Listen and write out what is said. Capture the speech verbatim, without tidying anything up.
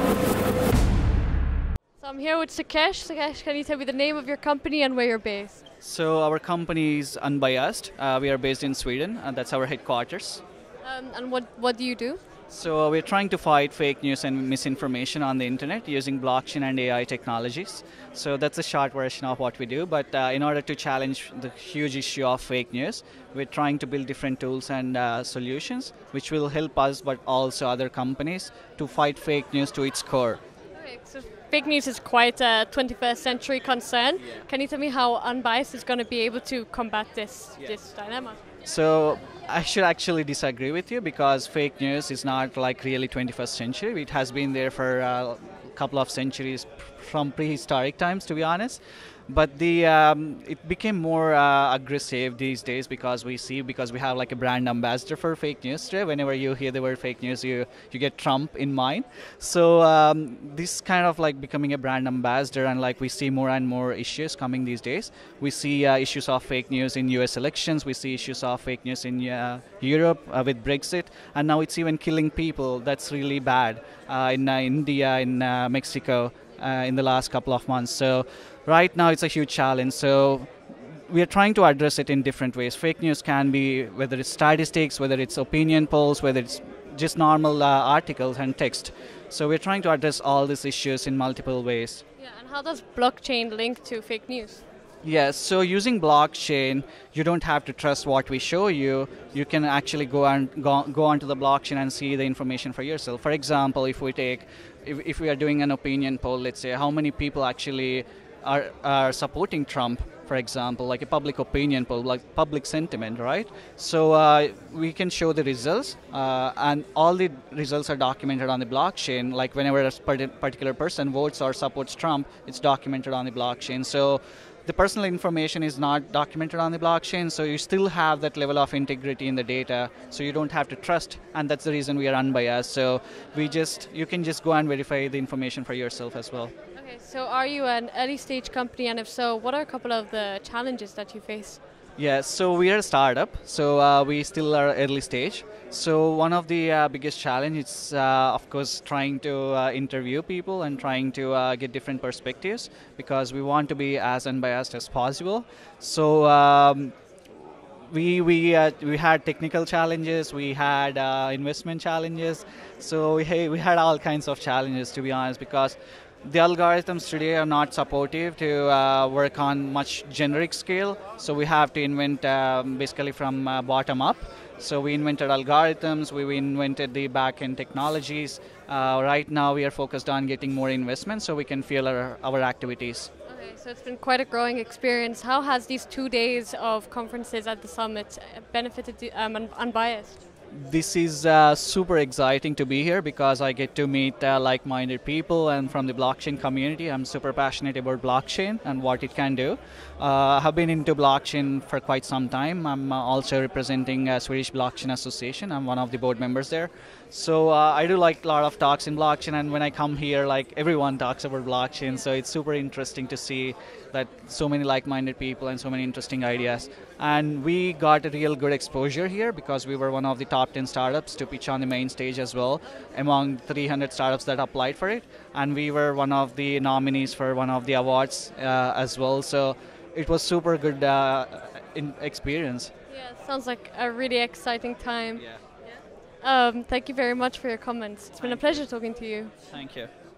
So I'm here with Sukesh. Sukesh, can you tell me the name of your company and where you're based? So our company is Unbiased. Uh, we are based in Sweden, and that's our headquarters. Um, and what, what do you do? So we're trying to fight fake news and misinformation on the internet using blockchain and A I technologies. So that's a short version of what we do. But uh, in order to challenge the huge issue of fake news, we're trying to build different tools and uh, solutions which will help us, but also other companies, to fight fake news to its core. Okay, so fake news is quite a twenty-first century concern. Yeah. Can you tell me how Unbiased is going to be able to combat this, Yeah. this dilemma? So I should actually disagree with you, because fake news is not like really twenty-first century. It has been there for a couple of centuries from prehistoric times, to be honest. But the um, it became more uh, aggressive these days, because we see because we have like a brand ambassador for fake news today. Whenever you hear the word fake news, you you get Trump in mind. So um, this kind of like becoming a brand ambassador, and like we see more and more issues coming these days. We see uh, issues of fake news in U S elections. We see issues of fake news in uh, Europe uh, with Brexit, and now it's even killing people. That's really bad uh, in uh, India, in uh, Mexico. Uh, in the last couple of months. So right now it's a huge challenge. So we are trying to address it in different ways. Fake news can be whether it's statistics, whether it's opinion polls, whether it's just normal uh, articles and text. So we're trying to address all these issues in multiple ways. Yeah, and how does blockchain link to fake news? Yes, so using blockchain, you don't have to trust what we show you. You can actually go and go, go onto the blockchain and see the information for yourself. For example, if we take, if, if we are doing an opinion poll, let's say, how many people actually are, are supporting Trump, for example, like a public opinion poll, like public sentiment, right? So uh, we can show the results, uh, and all the results are documented on the blockchain. Like whenever a particular person votes or supports Trump, it's documented on the blockchain. So the personal information is not documented on the blockchain, so you still have that level of integrity in the data, so you don't have to trust, and that's the reason we are unbiased. So we just, you can just go and verify the information for yourself as well. Okay, so are you an early stage company, and if so, what are a couple of the challenges that you face? Yeah, so we are a startup, so uh, we still are early stage. So one of the uh, biggest challenge is, uh, of course, trying to uh, interview people and trying to uh, get different perspectives, because we want to be as unbiased as possible. So um, we we uh, we had technical challenges, we had uh, investment challenges. So we we had all kinds of challenges, to be honest, because the algorithms today are not supportive to uh, work on much generic scale, so we have to invent um, basically from uh, bottom up. So we invented algorithms, we invented the back-end technologies. Uh, right now we are focused on getting more investment so we can fuel our, our activities. Okay, so it's been quite a growing experience. How has these two days of conferences at the summit benefited the, um, Unbiased? This is uh, super exciting to be here, because I get to meet uh, like-minded people and from the blockchain community. I'm super passionate about blockchain and what it can do. Uh, I have been into blockchain for quite some time. I'm uh, also representing uh, Swedish Blockchain Association. I'm one of the board members there. So uh, I do like a lot of talks in blockchain, and when I come here, like everyone talks about blockchain, so it's super interesting to see that so many like-minded people and so many interesting ideas. And we got a real good exposure here, because we were one of the top ten startups to pitch on the main stage as well, among three hundred startups that applied for it. And we were one of the nominees for one of the awards uh, as well. So it was super good uh, in experience. Yeah, it sounds like a really exciting time. Yeah. Um, thank you very much for your comments. It's been Thank a pleasure talking to you. Thank you.